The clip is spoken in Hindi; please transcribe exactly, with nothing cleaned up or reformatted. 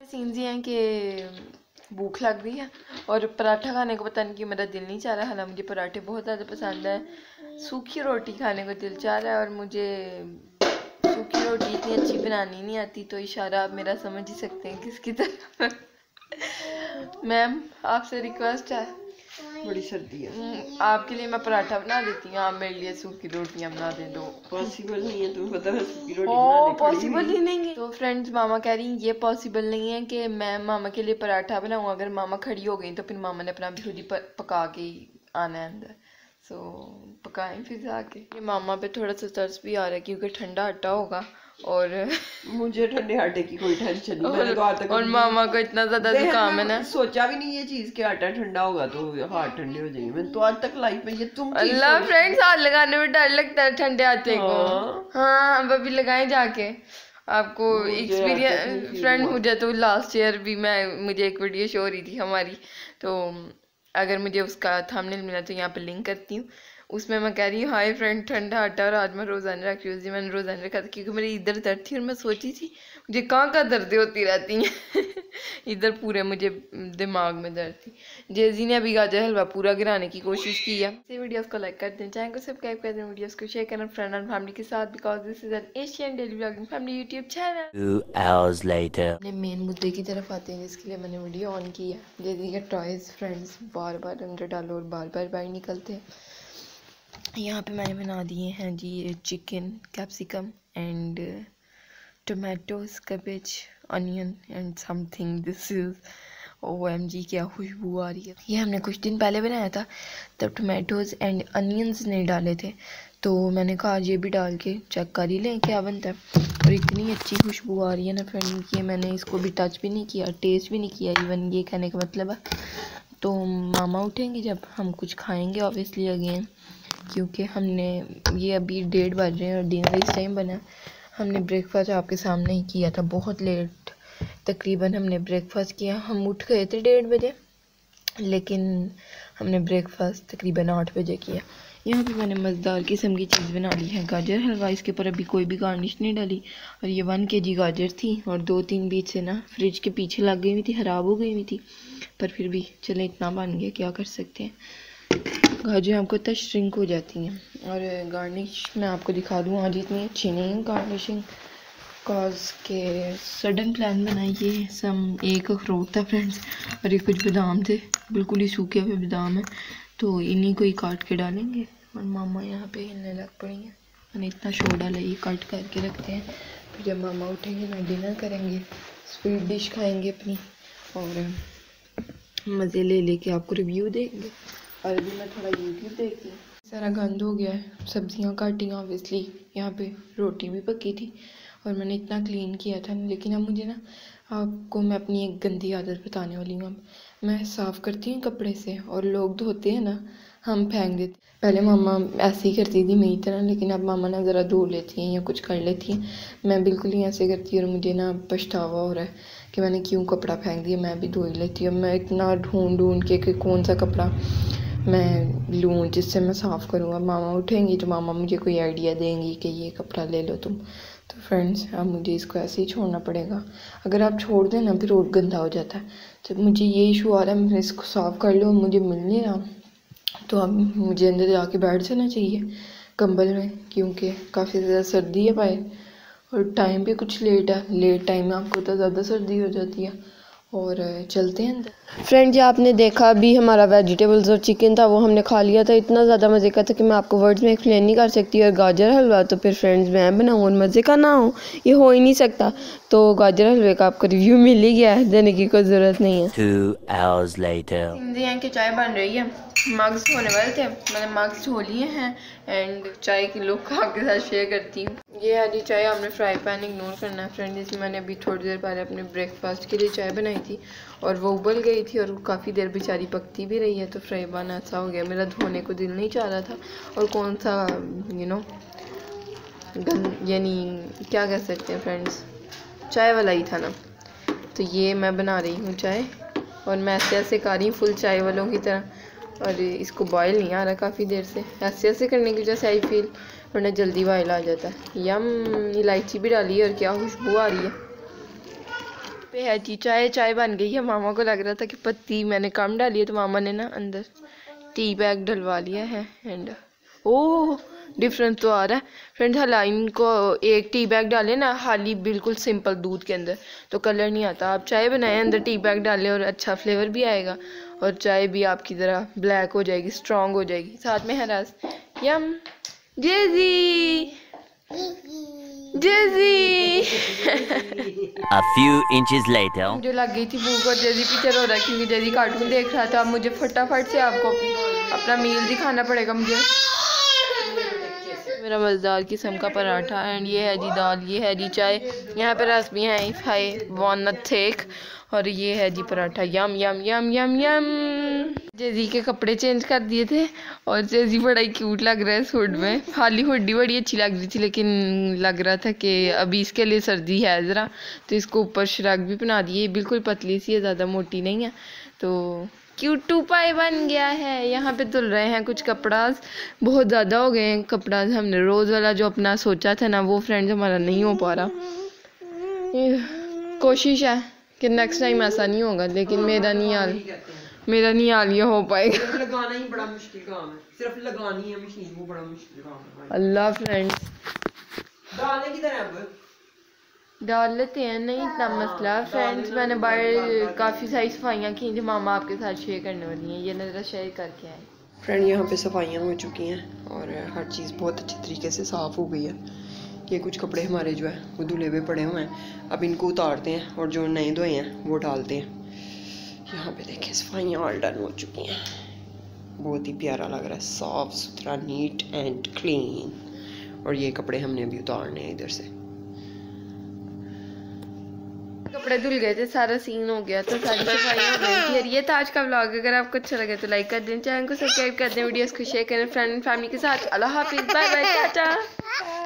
सीन्स ये हैं कि भूख लग रही है और पराठा खाने को पता नहीं क्यों मेरा दिल नहीं चाह रहा। हालांकि मुझे पराठे बहुत ज़्यादा पसंद है, सूखी रोटी खाने को दिल चाह रहा है और मुझे सूखी रोटी इतनी अच्छी बनानी नहीं आती। तो इशारा आप मेरा समझ ही सकते हैं किसकी तरफ। मैम आपसे रिक्वेस्ट है, बड़ी सर्दी है, आपके लिए मैं पराठा बना देती हूँ, आप मेरे लिए सूखी रोटियाँ बना दे दो। पॉसिबल नहीं है, तुम्हें पता है सूखी रोटी ओ बनाने पॉसिबल ही नहीं है। तो फ्रेंड्स मामा कह रही ये पॉसिबल नहीं है कि मैं मामा के लिए पराठा बनाऊँ। अगर मामा खड़ी हो गई तो फिर मामा ने अपना भी खुद ही पका के ही आना है अंदर। सो पकाएं फिर जाके। ये मामा पे थोड़ा सा तरस भी आ रहा है क्योंकि ठंडा आटा होगा और मुझे ठंडे आटे की कोई टेंशन नहीं। और, मैंने तो आज तक और मामा को इतना ज्यादा जुकाम है ना, सोचा भी नहीं ये चीज के आटा ठंडा होगा तो हाथ ठंडे हो जाएंगे। मैंने तो आज तक लाइफ में ये तुम अल्लाह फ्रेंड्स हाथ लगाने में डर लगता है ठंडे आटे को। हाँ अब अभी लगाए जाके आपको एक्सपीरियंस। फ्रेंड मुझे तो लास्ट ईयर भी मैं मुझे एक वीडियो शो हो रही थी हमारी, तो अगर मुझे उसका थंबनेल मिला तो यहाँ पे लिंक करती हूँ। उसमें मैं कह रही हूँ हाय फ्रेंड ठंडा आटा और आज मैं रोज़ाना रख रही हूँ। मैंने रोज़ाना रखा था क्योंकि मेरी इधर दर्द थी और मैं सोची थी मुझे कहाँ कहाँ दर्दें होती रहती हैं। इधर पूरे मुझे दिमाग में दर्द थी। जेजी ने अभी गाजर हलवा पूरा गिराने की कोशिश की है। इस वीडियोस को लाइक कर दें, चैनल को सब्सक्राइब कर दें, वीडियोस को शेयर करें फ्रेंड एंड फैमिली के साथ because this is an Asian daily vlogging family YouTube channel. Two hours later अपने मेन मुद्दे की तरफ आते हैं जिसके लिए मैंने वीडियो ऑन की है। जेजी के टॉयज फ्रेंड्स बार बार अंदर डालो और बार बार बाहर निकलते हैं। यहाँ पे मैंने बना दिए हैं जी chicken, capsicum and tomatoes, cabbage, onion and something. This is O M G क्या खुशबू आ रही है। ये हमने कुछ दिन पहले बनाया था तब टोमेटोज एंड अनियंस नहीं डाले थे, तो मैंने कहा ये भी डाल के चेक कर ही लें क्या बनता है। और इतनी अच्छी खुशबू आ रही है ना फ्रेंड कि मैंने इसको भी टच भी नहीं किया, टेस्ट भी नहीं किया इवन। ये कहने का मतलब है तो मामा उठेंगे जब हम कुछ खाएंगे ऑब्वियसली अगेन, क्योंकि हमने ये अभी डेढ़ बज रहे हैं और डिनर इस टाइम बना। हमने ब्रेकफास्ट आपके सामने ही किया था बहुत लेट, तकरीबन हमने ब्रेकफास्ट किया। हम उठ गए थे डेढ़ बजे लेकिन हमने ब्रेकफास्ट तकरीबन आठ बजे किया। यहाँ पे मैंने मज़ेदार किस्म की चीज़ बना ली है, गाजर हलवा। इसके ऊपर अभी कोई भी गार्निश नहीं डाली और ये वन के जी गाजर थी और दो तीन बीच से ना फ्रिज के पीछे लग गई हुई थी, ख़राब हो गई हुई थी, पर फिर भी चले इतना बन गया, क्या कर सकते हैं। गाजर आपको इतना श्रिंक हो जाती हैं। और गार्निश मैं आपको दिखा दूँ आज इतनी अच्छी नहीं है गार्निशिंग कॉज के सडन प्लान बनाइए। सम एक अखरोट था फ्रेंड्स और ये कुछ बादाम थे, बिल्कुल ही सूखे हुए बादाम है, तो इन्हीं को ही काट के डालेंगे। और मामा यहाँ पे हिलने लग पड़ी हैं, मैंने इतना शोर डाला, ये काट करके रखते हैं। फिर जब मामा उठेंगे ना डिनर करेंगे, स्वीट डिश खाएंगे अपनी और मज़े ले लेके आपको रिव्यू देंगे। और अभी मैं थोड़ा यूट्यूब देखती हूँ। सारा गंद हो गया है, सब्जियाँ काटी ऑब्वियसली, यहाँ पे रोटी भी पकी थी और मैंने इतना क्लीन किया था। लेकिन अब मुझे ना आपको मैं अपनी एक गंदी आदत बताने वाली हूँ। अब मैं साफ़ करती हूँ कपड़े से और लोग धोते हैं ना, हम फेंक देते। पहले मामा ऐसे ही करती थी मेरी तरह, लेकिन अब मामा ना ज़रा धो लेती हैं या कुछ कर लेती हैं। मैं बिल्कुल ही ऐसे करती हूँ और मुझे ना पछतावा हो रहा है कि मैंने क्यों कपड़ा फेंक दिया। मैं भी धो ही लेती हूँ। मैं इतना ढूंढ ढूंढ के कि कौन सा कपड़ा मैं लूँ जिससे मैं साफ़ करूँगा। मामा उठेंगी तो मामा मुझे कोई आइडिया देंगी कि ये कपड़ा ले लो तुम। तो फ्रेंड्स अब मुझे इसको ऐसे ही छोड़ना पड़ेगा। अगर आप छोड़ दें ना फिर और गंदा हो जाता है। तो मुझे ये इशू आ रहा है, मैं इसको साफ़ कर लूँ, मुझे मिल नहीं रहा, तो अब मुझे अंदर जाके बैठ जाना चाहिए कंबल में, क्योंकि काफ़ी ज़्यादा सर्दी है बाहर और टाइम भी कुछ लेट है। लेट टाइम में आपको तो ज़्यादा सर्दी हो जाती है। और चलते हैं अंदर। फ्रेंड जी आपने देखा अभी हमारा वेजिटेबल्स और चिकन था वो हमने खा लिया था। इतना ज़्यादा मज़े का था कि मैं आपको वर्ड्स में एक्सप्लेन नहीं कर सकती। और गाजर हलवा तो फिर फ्रेंड्स मैं बनाऊँ और मज़े का ना हो, ये हो ही नहीं सकता। तो गाजर हलवे का आपको रिव्यू मिल ही गया है, देने की कोई ज़रूरत नहीं है। टू आवर्स लेटर यहाँ की चाय बन रही है। मग्स होने वाले थे, मैंने मग्स धो लिए हैं एंड चाय की लुक आपके साथ शेयर करती हूँ। ये वाली चाय आपने फ्राई पैन इग्नोर करना है फ्रेंड, जिसमें मैंने अभी थोड़ी देर पहले अपने ब्रेकफास्ट के लिए चाय बनाई थी और वो उबल गई थी और काफ़ी देर बेचारी पकती भी रही है। तो फ्राई पैन ऐसा हो गया, मेरा धोने को दिल नहीं चाह रहा था। और कौन सा यू नो गंद यानी क्या कह सकते हैं फ्रेंड्स, चाय वाला ही था ना। तो ये मैं बना रही हूँ चाय और मैं ऐसे ऐसे कर रही हूँ फुल चाय वालों की तरह। और इसको बॉयल नहीं आ रहा काफ़ी देर से, ऐसे ऐसे करने की वजह से आई फील, वरना जल्दी बॉयल आ जाता है। यम इलायची भी डाली है और क्या खुशबू आ रही है। पे है जी चाय। चाय बन गई है। मामा को लग रहा था कि पत्ती मैंने कम डाली है, तो मामा ने ना अंदर टी बैग डलवा लिया है। एंड ओह डिफरेंस तो आ रहा है फ्रेंड्स। हलाइन को एक टी बैग डाले ना हाली बिल्कुल सिंपल दूध के अंदर, तो कलर नहीं आता। आप चाय बनाएं अंदर टी बैग डालें और अच्छा फ्लेवर भी आएगा, और चाय भी आपकी तरह ब्लैक हो जाएगी, स्ट्रॉन्ग हो जाएगी। साथ में हरास यम जेजी जेजी A few inches later. मुझे लग गई थी भूख और जेजी पीछे रो रहा है क्योंकि जेजी कार्टून देख रहा था। अब मुझे फटाफट से आपको अपना मील दिखाना पड़ेगा मुझे। मेरा मज़ेदार किस्म का पराठा एंड ये है जी दाल, ये है जी चाय, यहाँ पे रस भी है, हाय वॉलनट थिक, और ये है जी पराठा। यम यम यम यम यम। जेजी के कपड़े चेंज कर दिए थे और जेजी बड़ा ही क्यूट लग रहा है इस हुड में। खाली हुडी बड़ी अच्छी लग रही थी, लेकिन लग रहा था कि अभी इसके लिए सर्दी है ज़रा, तो इसको ऊपर श्रग भी पहना दिए। बिल्कुल पतली सी है, ज़्यादा मोटी नहीं है, तो क्यूट टू पाई बन गया है। यहाँ पे धुल रहे हैं कुछ कपड़ा, बहुत ज़्यादा हो गए हैं कपड़ा। हमने रोज़ वाला जो अपना सोचा था ना वो फ्रेंड्स हमारा नहीं हो पा रहा। कोशिश है कि नेक्स्ट टाइम ऐसा नहीं होगा, लेकिन मेरा नहीं हाल मेरा नहीं हाल ये हो पाएगा। लगाना ही बड़ा मुश्किल काम है, सिर्फ लगानी है मशीन, वो बड़ा मुश्किल काम है। अल्लाह फ्रेंड्स डालने की तरह अब डाल लेते हैं, नहीं इतना मसला फ्रेंड्स। मैंने बाहर काफ़ी सारी सफाइयाँ की जो मामा आपके साथ शेयर करने वाली हैं, ये नज़र शेयर करके आए। फ्रेंड यहाँ पे सफाइयाँ हो चुकी हैं और हर चीज़ बहुत अच्छी तरीके से साफ़ हो गई है। ये कुछ कपड़े हमारे जो है वो धुले हुए पड़े हुए हैं, अब इनको उतारते हैं और जो नए धोए हैं वो डालते हैं। यहाँ पे देखें सफाइयाँ ऑल डन हो चुकी हैं, बहुत ही प्यारा लग रहा है, साफ़ सुथरा, नीट एंड क्लीन। और ये कपड़े हमने अभी उतारने हैं इधर से। कपड़े धुल गए थे, सारा सीन हो गया, तो सारी सफाई हो गई थी। और ये था आज का व्लॉग। अगर आपको अच्छा लगे तो लाइक कर दें, चैनल को सब्सक्राइब कर दें, वीडियोस को शेयर करें फ्रेंड एंड फैमिली के साथ। अल्लाह हाफिज़, बाय बाय, टाटा।